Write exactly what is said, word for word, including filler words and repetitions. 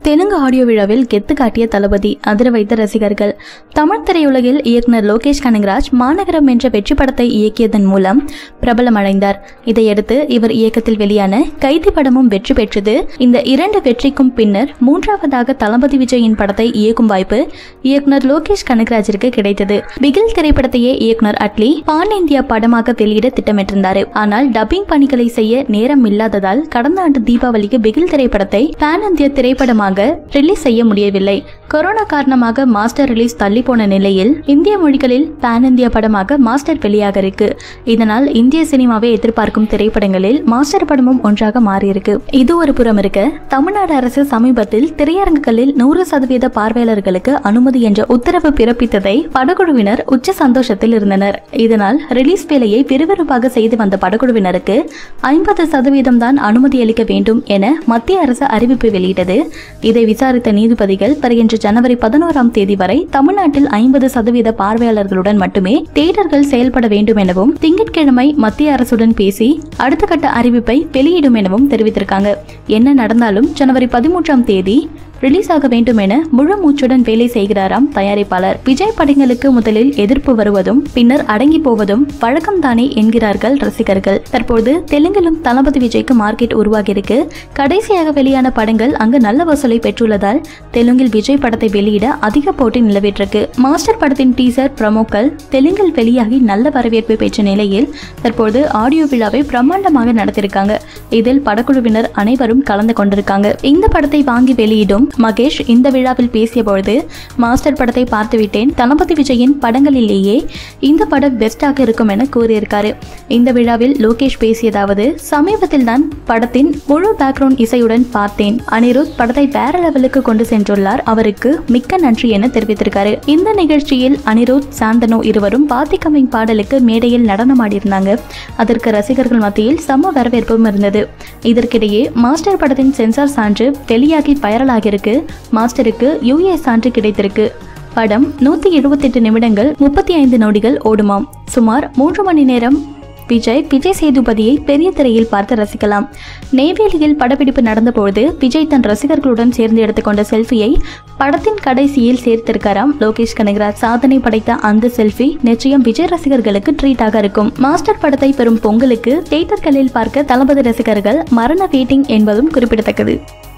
Telugu audio விழாவில் கெத்து காட்டிய தளபதி, அதிர வைத்த ரசிகர்கள். தமிழ் திரையுலகில் இயக்குனர் லோகேஷ் கனகராஜ் மாநகரம் என்ற வெற்றி படத்தை இயக்கியதன் மூலம் பிரபலமடைந்தார். இதையடுத்து இவர் இயக்கத்தில் வெளியான கைதி படமும் வெற்றி பெற்றது. இந்த இரண்டு வெற்றிக்கும் பின்னர் மூன்றாவதாக தளபதி விஜயின் படத்தை இயக்கும் வாய்ப்பு இயக்குனர் லோகேஷ் கனகராஜிற்கு கிடைத்தது. பிகில் திரைப்படத்தையே இயக்குனர் அட்லி பான் இந்தியா படமாக வெளியிட திட்டமிட்டிருந்தார். ஆனால் டப்பிங் பணிகளை செய்ய நேரம் இல்லாததால் கடந்த ஆண்டு தீபாவளிக்கு பிகில் திரைப்படத்தை பான் இந்தியா திரைப்படமாக ரிலீஸ் செய்ய முடியவில்லை. கொரோனா காரணமாக மாஸ்டர் ரிலீஸ் தள்ளி போன நிலையில் இந்திய மொழிகளில் பான் இந்தியா படமாக மாஸ்டர் வெளியாக இருக்கு. இதனால் இந்திய சினிமாவை எதிர்பார்க்கும் திரைப்படங்களில் மாஸ்டர் படமும் ஒன்றாக மாறியிருக்கு. இது ஒரு புறம் இருக்க, தமிழ்நாடு அரசு சமீபத்தில் திரையரங்குகளில் நூறு சதவீத பார்வையாளர்களுக்கு அனுமதி என்ற உத்தரவு பிறப்பித்ததை படக்குழுவினர் உச்ச சந்தோஷத்தில் இருந்தனர். இதனால் ரிலீஸ் வேலையை விறுவிறுப்பாக செய்து வந்த படக்குழுவினருக்கு ஐம்பது சதவீதம் தான் அனுமதி அளிக்க வேண்டும் என மத்திய அரசு அறிவிப்பு வெளியிட்டது. இதை விசாரித்த நீதிபதிகள் வருகின்ற ஜனவரி பதினோராம் தேதி வரை தமிழ்நாட்டில் ஐம்பது சதவீத பார்வையாளர்களுடன் மட்டுமே தியேட்டர்கள் செயல்பட வேண்டும் எனவும் திங்கட்கிழமை மத்திய அரசுடன் பேசி அடுத்த கட்ட அறிவிப்பை வெளியிடும் எனவும் தெரிவித்திருக்காங்க. என்ன நடந்தாலும் ஜனவரி பதிமூன்றாம் தேதி ரிலீஸ் ஆக வேண்டும் என முழு மூச்சுடன் வேலை செய்கிறாராம் தயாரிப்பாளர். விஜய் படங்களுக்கு முதலில் எதிர்ப்பு வருவதும் பின்னர் அடங்கி போவதும் வழக்கம் தானே என்கிறார்கள் ரசிகர்கள். தற்போது தெலுங்கிலும் தளபதி விஜய்க்கு மார்க்கெட் உருவாகி இருக்கு. கடைசியாக வெளியான படங்கள் அங்கு நல்ல வசூலை பெற்றுள்ளதால் தெலுங்கில் விஜய் படத்தை வெளியிட அதிக போட்டி நிலவிட்டிருக்கு. மாஸ்டர் படத்தின் டீசர் ப்ரமோக்கள் தெலுங்கில் வெளியாகி நல்ல வரவேற்பை பெற்ற நிலையில் தற்போது ஆடியோ விழாவை பிரம்மாண்டமாக நடத்திருக்காங்க. இதில் படக்குழுவினர் அனைவரும் கலந்து கொண்டிருக்காங்க. இந்த படத்தை வாங்கி வெளியிடும் மகேஷ் இந்த விழாவில் பேசிய பொழுது, மாஸ்டர் படத்தை பார்த்துவிட்டேன், தளபதி விஜயின் படங்களிலேயே இந்த படம் பெஸ்டாக இருக்கும் என கூறியிருக்காரு. இந்த விழாவில் லோகேஷ் பேசியதாவது, சமீபத்தில் தான் படத்தின் முழு பேக்ரவுண்ட் இசையுடன் பார்த்தேன். அனிருத் படத்தை வேற லெவலுக்கு கொண்டு சென்றுள்ளார், அவருக்கு மிக்க நன்றி என தெரிவித்திருக்காரு. இந்த நிகழ்ச்சியில் அனிருத், சாந்தனு இருவரும் பாத்தி கம்மிங் பாடலுக்கு மேடையில் நடனமாடியிருந்தாங்க. அதற்கு ரசிகர்கள் மத்தியில் செம்ம வரவேற்பும் இருந்தது. இதற்கிடையே மாஸ்டர் படத்தின் சென்சார் சான்று வெளியாகி வைரலாகி மாஸ்டருக்கு யூஏ சான்று கிடைத்திருக்கு. படம் நூத்தி எழுபத்தி எட்டு நிமிடங்கள் முப்பத்தி ஐந்து நொடிகள் ஓடுமாம். சுமார் மூன்று மணி நேரம் விஜய் விஜய் சேதுபதியை பெரிய திரையில் பார்த்து ரசிக்கலாம். நெய்வேலியில் படப்பிடிப்பு நடந்தபோது விஜய் தன் ரசிகர்களுடன் சேர்ந்து எடுத்துக்கொண்ட செல்ஃபியை படத்தின் கடைசியில் சேர்த்திருக்காராம் லோகேஷ் கனகராஜ். சாதனை படைத்த அந்த செல்ஃபி நிச்சயம் விஜய் ரசிகர்களுக்கு ட்ரீட்டாக இருக்கும். மாஸ்டர் படத்தை பெறும் பொங்கலுக்கு தியேட்டர்களில் பார்க்க தளபதி ரசிகர்கள் மரண வெயிட்டிங் என்பதும் குறிப்பிடத்தக்கது.